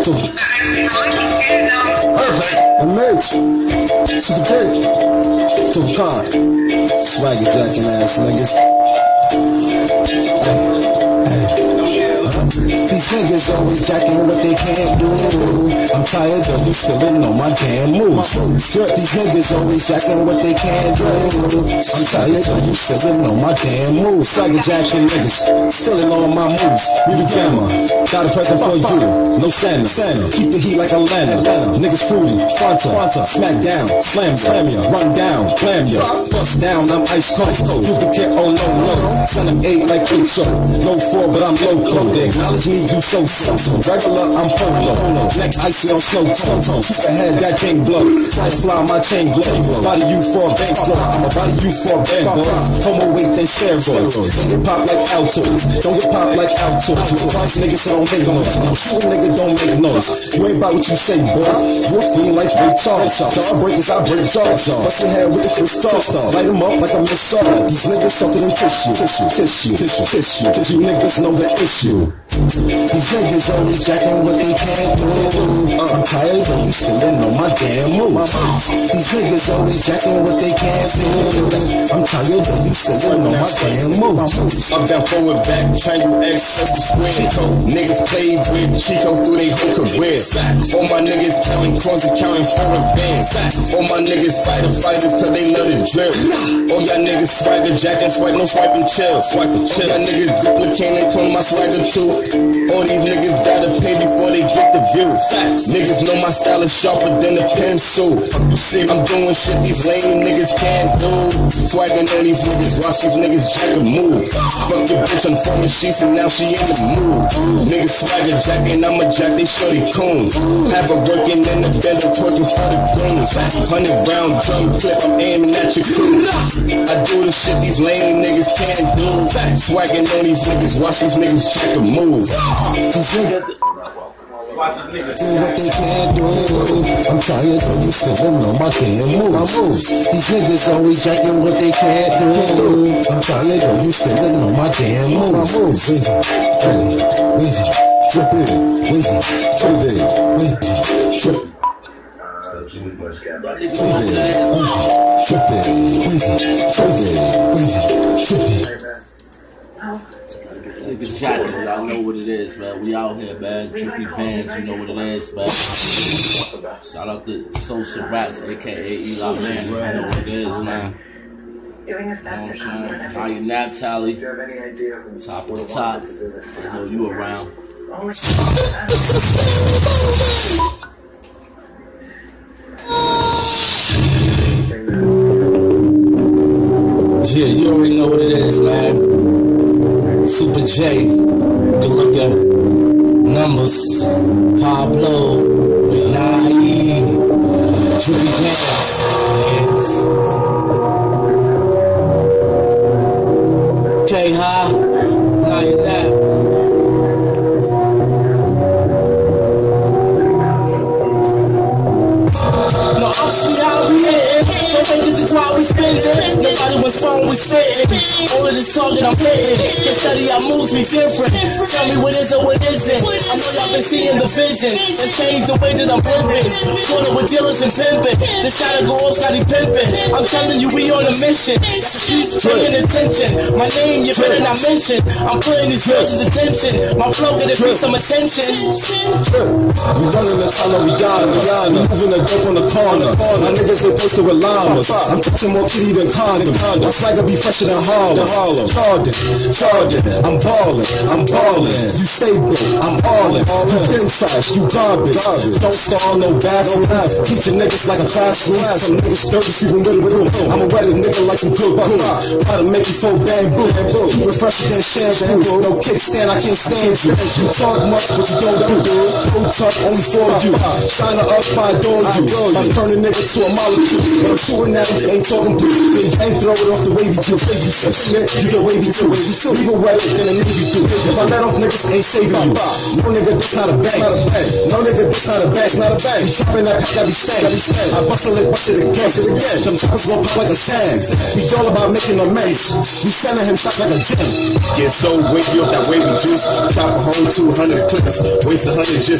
Emerge. Super J. Super Con. Swagger jacking ass niggas. These niggas always jacking what they can't do. I'm tired of you spilling on my damn moves. These niggas always jacking what they can't do. I'm tired of you spilling on my damn moves. Swagger jacking niggas, stealing all my moves. We the gamma, got a present for you. No Santa, keep the heat like Atlanta. Niggas fruity, Fanta, smack down, slam ya, run down, clam ya, bust down, I'm ice cold. Duplicate, oh no, send them 8 like Ucho. No 4, but I'm loco. They acknowledge me, you so. Regular, I'm polo. Neck icy on snow tone. Keep ahead, that can't blow. Try to fly my chain glow. Body you for a bankroll. I'ma body you for a bankroll. Homo weight, then steroids. Don't get popped like alto. Don't get popped like alto. Twice niggas don't make noise. I'm shooting nigga, don't make noise. You ain't about what you say, boy. You a fiend like Ray Charles. Jawbreakers, I break jaws. Bust your head with the crystal. Light them up like a missile. These niggas something in tissue. You niggas know the issue. These niggas always jacking what they can't do. I'm tired of you stealing on my damn moves. These niggas always jacking what they can't do. I'm tired of you stealing on my damn moves. Up, down, forward, back, triangle, X, circle, square. Niggas played with Chico through their whole career. All my niggas counting coins and counting foreign bands. All my niggas fighters cause they love this drill. All y'all niggas swagger jacking, swipe, no swiping chill. All y'all niggas duplicating, clone my swagger too. All these niggas gotta pay before they get the view. Facts. Niggas know my style is sharper than a pencil. You see, I'm doing shit these lame niggas can't do. Swagging on these niggas, watch these niggas jack a move. Fuck your bitch, I'm forming sheets and now she in the mood. Niggas swagger jacking, I'm a jack, they shorty coon. Have her working in the bender, twerking for the goons. 100 round drum clip, I'm aiming at your crew. I do the shit these lame niggas can't do. Swagging on these niggas, watch these niggas jack a move. These niggas do what they can't do. I'm tired of you stealing on my damn moves. These niggas always jacking what they can't do. I'm tired of you stealing on my damn moves. Wavy, drippy, wavy, trippy. Niggas jacking, y'all know what it is, man. We out here, man. Drippy Banbz, you know what it is, man. Shout out to Social Racks, aka Eli, man. You know what it is, man. You know what I'm saying? How your nap tally? Top on top. I know you around. Yeah, you already know what it is, man. Super J, good looking, numbers, Pablo, with Naive, Drippy Banbz, okay, huh? Now you're that. No, I'm sweet, I'll be hitting. Don't think this is why we spending. Nobody was phone, we spitting. All of this talking, I'm hitting. Can study our moves, me different. Tell me what is or what isn't. I know y'all been seeing the vision and change the way that I'm living. Corner with dealers and pimping. The shot to go off, Scotty pimping. I'm telling you, we on a mission. The streets paying attention. My name, you better not mention. I'm putting these girls in detention. My flow gonna be some attention. We running the tunnel, we moving the dope on the corner. My niggas, they posted with llamas. I'm touching more kitty than condom. My swagger be fresher than Harlem. Jordan, I'm ballin'. You stay broke, I'm ballin'. You been trash, you garbage. Don't stall no bathroom. Teaching niggas like a classroom. Some niggas dirty, sleeping with them. I'm a wedding nigga like some good boo. Gotta make you full bamboo. Keep it fresher than shampoo. No kickstand, I can't stand you. You talk much, but you don't do. No talk, only for you. Shine her up, I adore you. I'm turning nigga to a molecule. When I'm shooting at him, ain't talking blue. Ain't throw it off the wavy too. You get wavy too. Leave it wetter than a nigga do. If I let off niggas, ain't saving you. No nigga, this not a bag. No nigga, this not a bag. You chopping that pack, that be stank. I bust it again. Them choppers gon' pop like a sand. We all about making amends. We sending him shots like a gem. Get so wavy off that wavy juice. Chop a whole 200 clips. Waste 100 just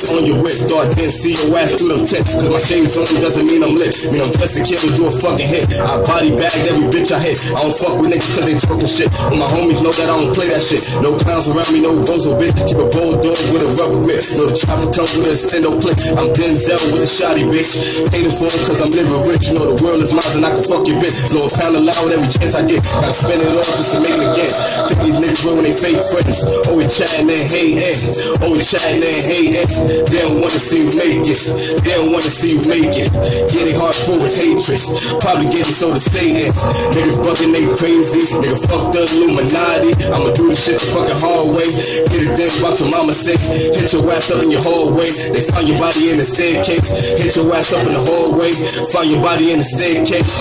bitch on your whip. Thought I didn't see your ass through them tips. Cause my shades on doesn't mean I'm lit. Mean I'm dressed to kill and do a fucking hit. I body bagged every bitch I hit. I don't fuck with niggas cause they talking shit. When my homies know that I don't play that shit. No clowns around me, no bozo bitch. Keep a bulldog with a rubber grip. Know the chopper comes with a extendo clip. I'm Denzel with a shotty bitch. Paid him for it cause I'm living rich. You know the world is mine and I can fuck your bitch. Blow a pound of loud every chance I get. Gotta spend it all just to make it again. Think these niggas real when they fake friends. Always chatting and hating. Always chatting and hating. They don't wanna see you make it. They don't wanna see you make it. Yeah, they hard full with hatred. Probably getting so to stay in. Niggas bugging, they crazy. Nigga fuck the Illuminati. I'ma do this shit the fucking hard way. Get it damn about your mama say. Hit your ass up in your hallway. They find your body in the staircase. Hit your ass up in the hallway. Find your body in the staircase.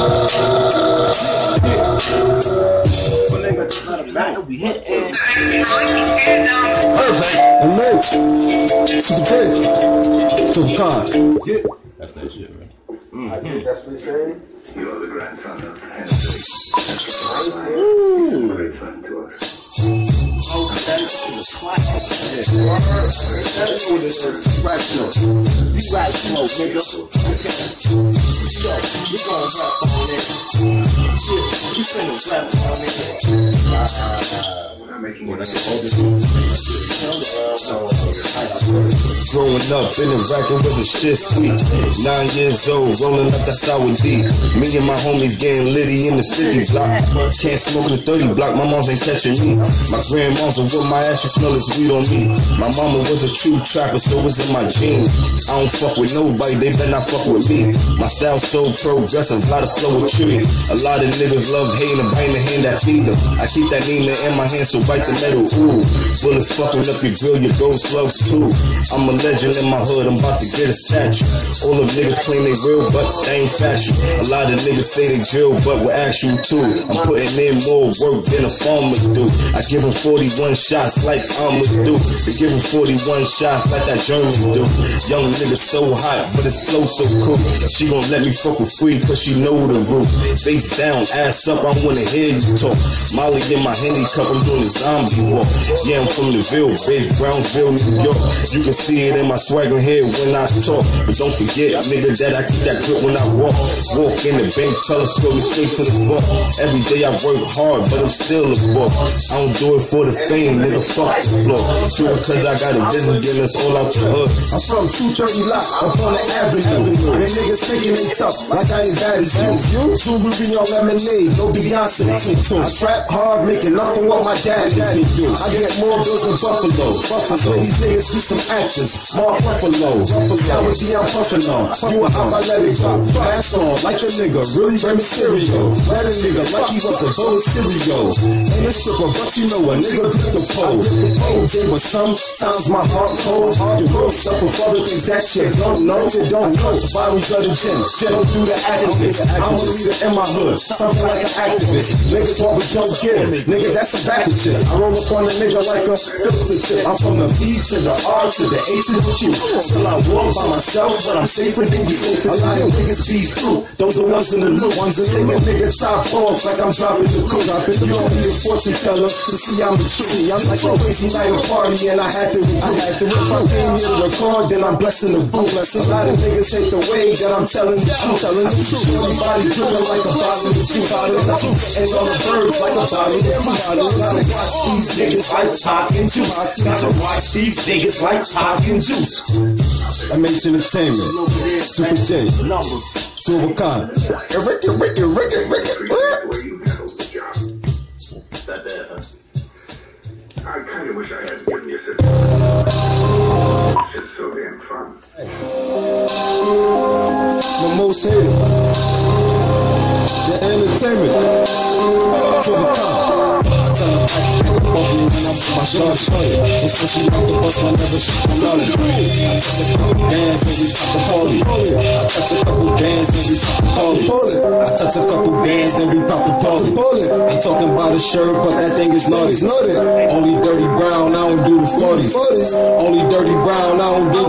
And Mitch, Super J, Super Card. That's that shit, man. I think that's what he's saying. You are the grandson of great son to us. Oh, that's the swag. That's what it is. Rap smoke. You rap smoke, nigga. Okay. Yo, we gon' rap on it. Shit, we finna rap on it. I'm making it. Growing up in the racking with the shit sweet. 9 years old, rolling up that sour D. Me and my homies getting litty in the 50 block. Can't smoke in the 30 block, my moms ain't catching me. My grandmoms are with my ass, she smell as weed on me. My mama was a true trapper, so it's in my genes. I don't fuck with nobody, they better not fuck with me. My style so progressive, lot of flow with tree. A lot of niggas love hating and biting the hand that feed them. I keep that Nina in my hand, so bite the metal, ooh. Bullets fucking up your grill, your gold slugs too. I'm a legend in my hood, I'm about to get a statue. All them niggas claim they real, but they ain't factual. A lot of niggas say they drill, but we're actual too. I'm putting in more work than a farmer do. I give them 41 shots like I'ma do. They give them 41 shots like that German do. Young nigga so hot, but his flow so cool. She gon' let me fuck for free, cause she know the roof. Face down, ass up, I wanna hear you talk. Molly in my handy cup, I'm doing the zombie walk. Yeah, I'm from the Ville, big Brownsville, New York. You can see it in my swagger here when I talk. But don't forget, nigga, that I keep that grip when I walk. Walk in the bank, tell her story straight to the book. Every day I work hard, but I'm still a boss. I don't do it for the fame, nigga, fuck the floor. Do it cause I got a business, getting us all out the hood. I'm from 230 Lot, up on the avenue. Them niggas thinking they tough, like I ain't bad as you. Jewelry on lemonade, no Beyonce. I trap hard, make enough for what my daddy do. I get more bills than Buffalo. I swear these niggas be some actors. Mark Ruffalo. Sour D, I'm puffin' on. You a hop, I let it drop. Fast on, like a nigga, really Remy Mysterio. Let a nigga like he was a bowl of cereal. Ain't a stripper, but you know a nigga grip the pole. Okay, but sometimes my heart cold. You will suffer for the things that you don't know. I touch bottles of the gin. Don't do the activist. I'm a leader in my hood. Something like an activist. Niggas want but don't give. Nigga, that's a backward shit. I roll up on a nigga like a filter tip. I'm from the B to the R to the A to the Q. Still I walk by myself, but I'm safer than you. A lot of niggas be fruit. Those the ones in the loop. Take a nigga top off like I'm dropping the cool. You don't need a fortune teller to see I'm the truth. I'm like a crazy night of party and I had to rip. If I came here to record, then I'm blessing the booth. A lot of niggas hate the way that I'm telling the truth. Everybody dripping like a bottle of juice. And all the birds like a bottle of juice. Gotta watch these niggas like Pac and Juice. Gotta watch these niggas like Pac and Juice. MH Entertainment, Super J, Silver Khan, Ricky. Where you handled the job. That bad, huh? I kind of wish I hadn't given you such. It's just so damn fun. My most hated, the entertainment, Silver Khan. I tell her back up me when I'm my short shorty. Just when she left the bus whenever she come out. I touch a couple bands, then we pop the party. I touch a couple bands, then we pop the party. I touch a couple bands, then we pop the party. Ain't talking about a shirt, but that thing is naughty. Only dirty brown, I don't do the 40s. Only dirty brown, I don't do the 40s.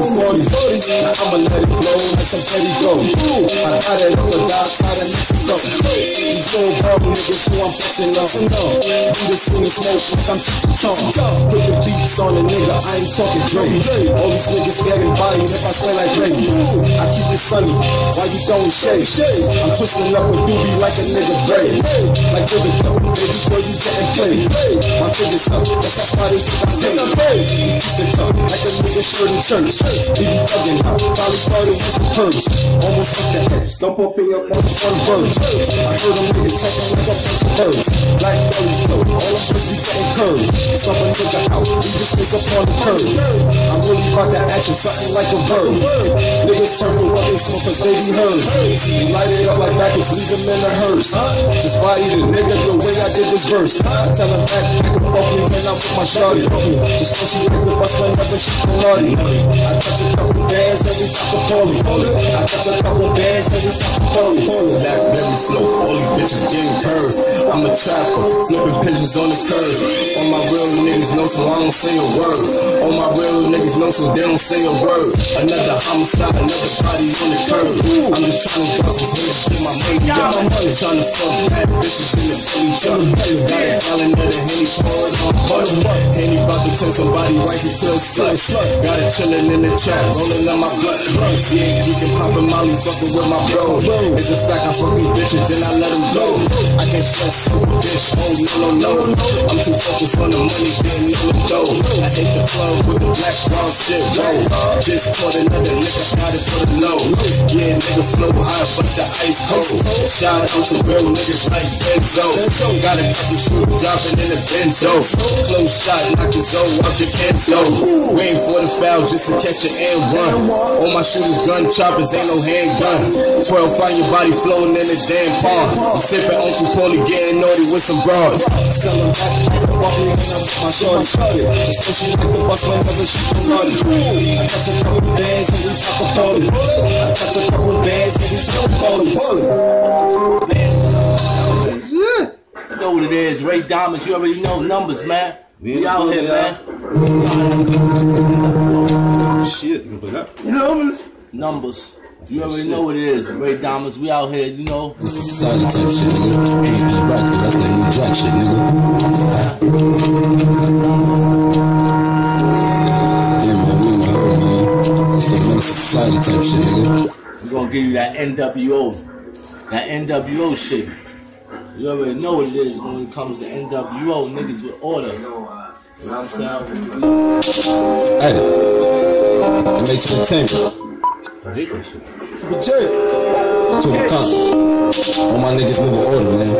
Now I'ma let it blow like some petty gold. I got it on the dark side of Mexico. These old bum niggas who I'm flexing on. Do this thing and smoke like I'm tongue. Put the beats on a nigga, I ain't talking Dre. All these niggas getting bodied if I swear like Ray. I keep it sunny, why you throwing shade? I'm twisting up with doobie like a nigga braid. Like David Go, baby girl, you getting played. My fingers up, that's why they think I'm paid. We keep it tough, like a nigga shirt in church. We be thugging out, probably thought it was the purge. Almost like the head, stump up in your mouth on verge. I heard them niggas talking like a bunch of birds. Blackberries flow, all them birds be getting curved. Slump a nigga out, we just face up on the curb. I'm really about that action, something like a verb. Niggas turn to what they smoke cause they be heard. We light it up like backwards, leave them in a hearse. Just body the nigga the way I did this verse. I tell him back off me when I'm with my shawty. Just when she hit the bus whenever she's naughty. I touch a couple bands, then we pop a poly. I touch a couple bands, then we pop a poly. Blackberry flow, all these bitches getting curved. I'm a trapper, flipping pigeons on the curve. All my real niggas know so I don't say a word. All my real niggas know so they don't say a word. Another homicide, another body on the curb. I'm just trying to cross this nigga, get my money up. Trying to fuck bad bitches in the belly truck. Got a gallon of the Henny poured on butter. Henny about to turn somebody right into a slut. Got it chillin' in the trap, rolling on my blood. Yeah, you can pop a molly, fucking with my bro. It's a fact, I fuck these bitches, then I let them go. I can't stress over this, oh no. I'm too focused on the money, getting on the dough. I hit the club with the black brown shit, low. Just caught another liquor, got it for the low. Yeah, nigga flow high, but the ice cold. Shout out to real niggas like Benzo. Got a couple shooters dropping in the Benzo. Close shot, knock your zo out your Kenzo. Waiting for the foul just to catch your and run. All my shooters gun choppers, ain't no handgun. 12 find your body floating in the damn pond. I'm sipping Uncle Paulie, getting naughty with some bras. Tell him back off me when I'm with my shawty. Just when she hit the bus whenever she's naughty. I touch a couple bands and we pop a poly. I touch a couple bands and we pop a poly. You know what it is, Ray Diamonds, you already know numbers, man. We out here, man. Shit, you can play that. Numbers. You already know what it is, Ray Diamonds. We out here, you know. This is society type shit, nigga. AP right there, that's that new jack shit, nigga. Damn, man, we heard, man. Some society type shit, nigga. We're gonna give you that NWO. That NWO shit. You already know what it is when it comes to NWO, niggas with order. You know what I'm saying? Hey, it makes you tingle. I hate that shit. Super J. To the con. All my niggas move with order, man.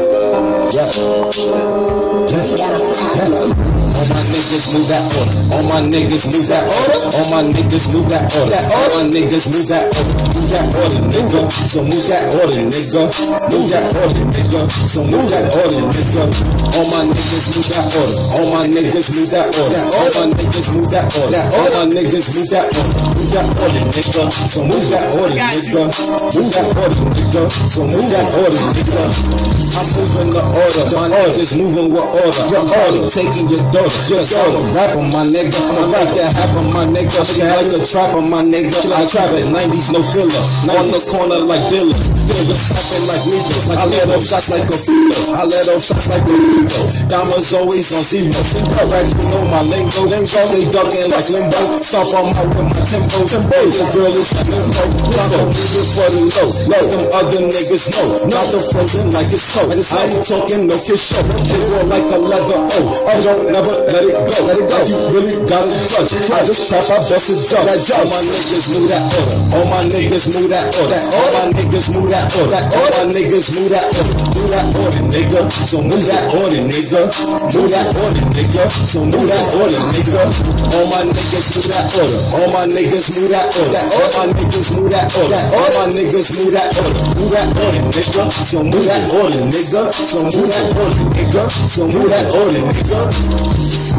Yeah. All my niggas move that order. All my niggas move that order. All my niggas move that order. All my niggas move that order. Move that order, nigga. So move that order, nigga. Move that order, nigga. So move that order, nigga. All my niggas move that order. All my niggas move that order. All my niggas move that order. All my niggas move that order. Move that order, nigga. So move that order, nigga. Move that order, nigga. So move that order, nigga. I'm moving the order. My niggas moving with order. Your order taking your daughter. Yes, I'm a rapper, my nigga. I'm a rap that happen, my nigga. Shit like a trapper, my nigga. I trap at 90s, no filler. On the corner like Dilla. Niggas trapping like Negroes. I let off shots like a feeder. I let off shots like a feeder. Diamonds always on zero. Right, you know my lingo. They ducking like limbo. Stop on my with my tempo. The girl is like limbo. Block a nigga for the low. Let them other niggas know. Not the frozen like it's snow. I ain't talking no kiss show. They roll like a leather O. I don't never let it go. Let it go. You really gotta judge. I just trap, I bust it jump. All my niggas move that order. All my niggas move that order. All my niggas move that order. All my niggas move that order. Move that order, nigga. So move that order, nigga. Move that order, nigga. So move that order, nigga. All my niggas move that order. All my niggas move that order. All my niggas move that order. All my niggas move that order. Move that order, nigga. So move that order, nigga. So move that order, nigga. So move that order, nigga.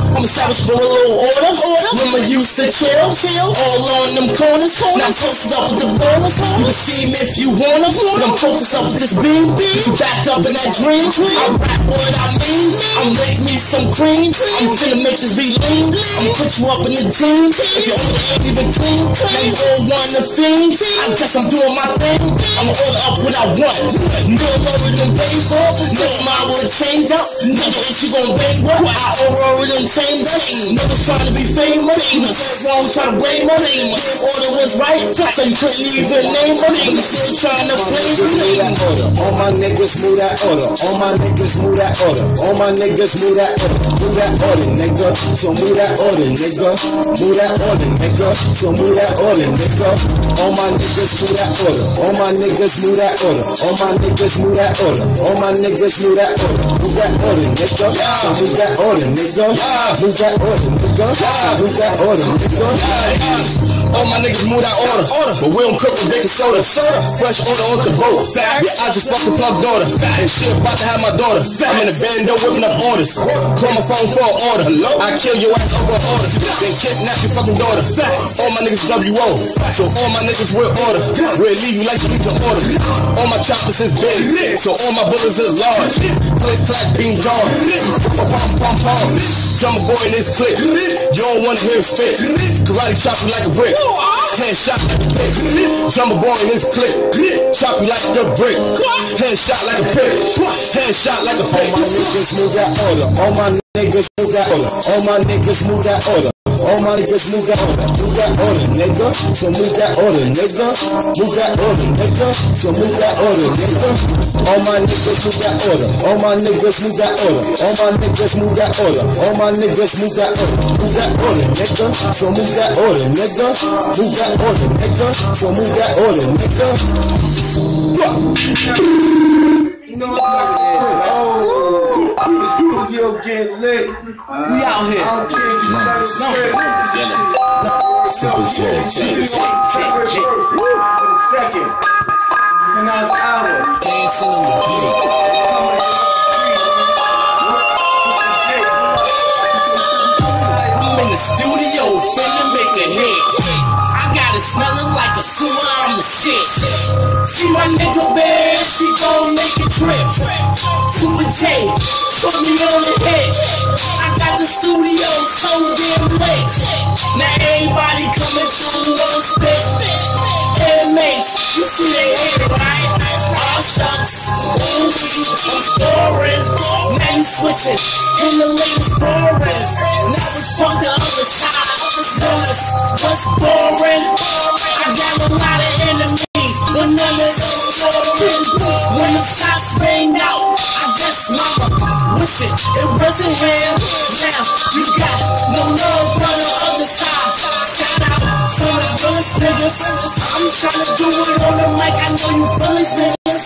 I'm a savage but a little order. Women used to chill, all on them corners. Now I'm posted up with the ballers. You can see me if you wanna, but I'm focused up with this beam. You back up in that dream. I rap what I mean. I'm make me some cream. I'm finna make this be lean. I'm put you up in the jeans. If you ain't even clean, now you all want the fiend. I guess I'm doing my thing. I'ma order up what I want. No lower than paper. Nigga, mine would change up. Nigga, is you gon' bang what? I already done tamed us. Never trying to be famous. You know, wrong, try to blame us. Order was right, so you couldn't even name us. I'm still trying to blame us. All my niggas move that order. All my niggas move that order. All my niggas move that order. Move that order, nigga. So move that order, nigga. Move that order, nigga. So move that order, nigga. All my niggas move that order. All my niggas move that order. All my niggas move that order. All my niggas move that order. Move that order, nigga. So move that order, nigga. Move that order, nigga. Move that order, nigga. All my niggas move that order, but we don't cook with baking soda. Fresh order off the boat. Yeah, I just fucked the plug daughter, and she about to have my daughter. I'm in the bando whipping up orders. Call my phone for an order. I kill your ass over an order, then kidnap your fucking daughter. All my niggas WO, so all my niggas will order. We'll leave you like you need to order. All my choppers is big, so all my bullets is large. Click clack beams on, pom pom pom. Drummer boy in this clip, you don't wanna hear it spit. Karate chop you like a brick. Headshot like a pick. Drummer boy in this clip. Chop you like a brick. Headshot like a pick. Headshot like a pick. All my niggas move that order. All my niggas move that order. All my niggas move that order. All my niggas move that order. Move that order, nigga. So move that order, nigga. Move that order, nigga. So move that order, nigga. All my niggas move that order. All my niggas move that order. All my niggas move that order. All my niggas move that order. Move that order, nigga. So move that order, nigga. Move that order, nigga. So move that order, nigga. You know what the studio get lit. We out here. I don't care if you Simple J. For the second. Tonight's hour. Dancing on the beat. I'm in the studio, finna make a hit. I got it smelling like a sewer, I'm the shit. See my nigga Banbz, he gon' make it drip. Super J, put me on the hit. I got the studio so damn lit. Now everybody coming through one spit. Inmates, you see they hate it, right? All shucks, ooh, I'm scoring. Now you switching, in the latest forest. Now it's from the other side. What's boring? I got a lot of enemies, but none of them boring. When the shots ring out, I guess mama wish it wasn't him. Now you got no love on the other side. Shout out to the realest niggas. I'm trying to do it on the mic. I know you feelings niggas.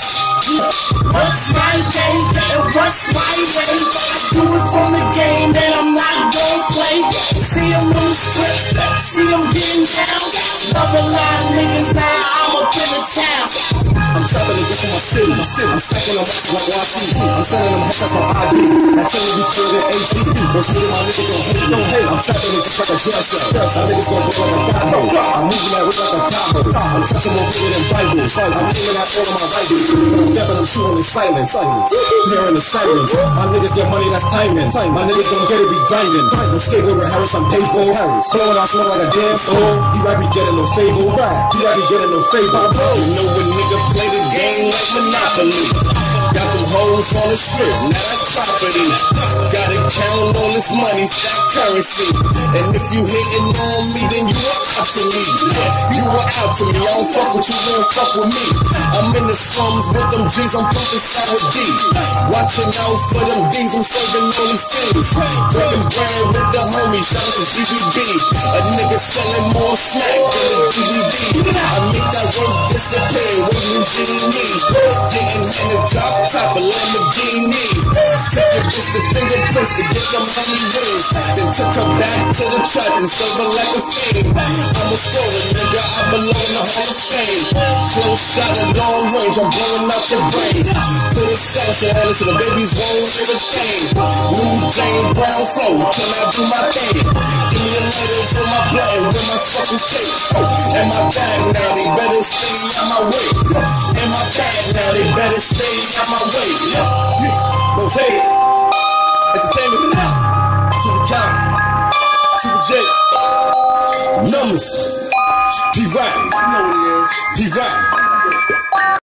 What's my day and what's my way? I do it from the game that I'm not gon' play. See him on the strip, see him getting down. Love a lot of niggas now, I'm up in the town. I'm trapping it just in my city. I'm stacking on racks like YC. I'm sending them headshots on ID. That chain will be cleared in HD. Don't see my nigga don't hate. I'm trapping it just like a jail cell. My niggas gon' blow like a dot hole. I'm moving that whip like a Tahoe. I'm touching more bigger than Bibles. I'm aiming at all of my rivals. I'm depping, I'm shooting in silence. Hearing the silence. My niggas get money, that's timing. My niggas don't get it, be grinding. No skateboard with Harris, I'm paid for. Blowing out smoke like a damn soul. You right be getting no fable. You right be getting no fable. You know a nigga play the game like Monopoly. Got them hoes on the strip, now that's property. Gotta count all this money, stack currency. And if you hating on me, then you are out to me. Yeah, you are out to me. I don't fuck with you, don't fuck with me. I'm in the slums with them G's, I'm pumping sour D. Watching out for them D's, I'm serving all these things. Breaking bread with the homies, shout out to GBB. A nigga selling more smack than a DVD. I make that work disappear when you see me. Getting handed drop top of Lamborghini. Take your bitch to fingerprints to get them money rings. Then took her back to the trap and serve her like a fiend. I'm a scorer, nigga, I belong in the Hall of Fame. Close shot at long range, I'm blowing out your brain. Put a sauce on it so the babies won't hear a thing. New James Brown flow, can I do my thing? Give me a lighter for my blunt with my fucking cake. In my bag now, they better stay out my way. In my bag now, they better stay out my way. No hate. Entertainment. Super Count. Super J. Numbers. P-Rap. P-Rap.